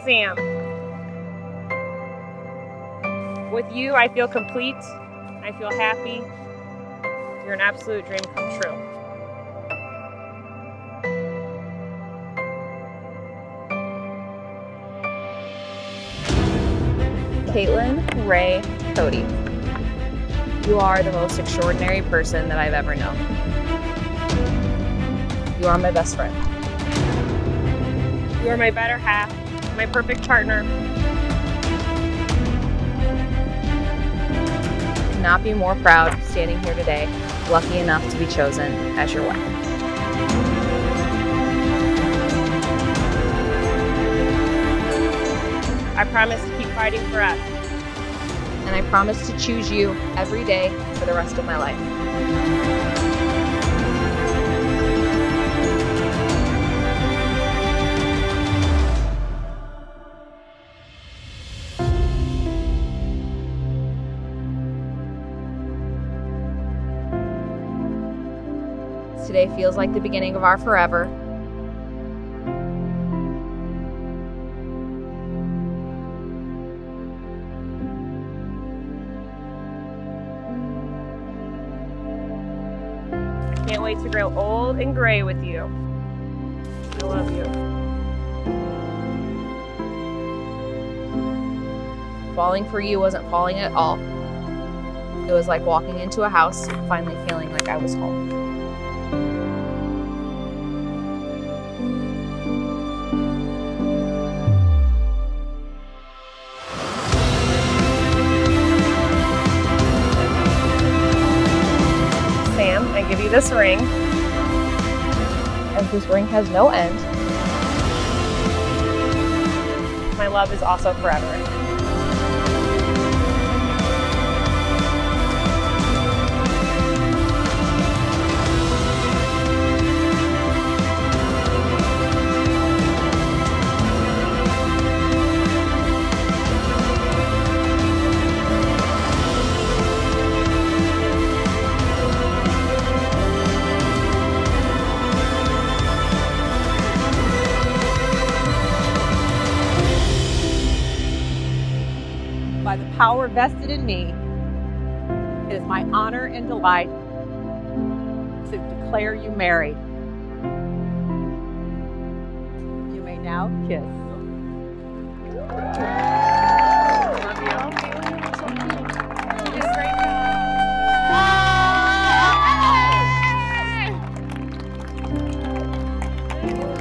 Sam. With you, I feel complete. I feel happy. You're an absolute dream come true. Katelyn Ray Cody. You are the most extraordinary person that I've ever known. You are my best friend. You are my better half, my perfect partner. I could not be more proud standing here today, lucky enough to be chosen as your wife. I promise to keep fighting for us. And I promise to choose you every day for the rest of my life. Today feels like the beginning of our forever. I can't wait to grow old and gray with you. I love you. Falling for you wasn't falling at all. It was like walking into a house and finally feeling like I was home. Sam, I give you this ring, as this ring has no end. My love is also forever. By the power vested in me, it is my honor and delight to declare you married. You may now kiss. Love you.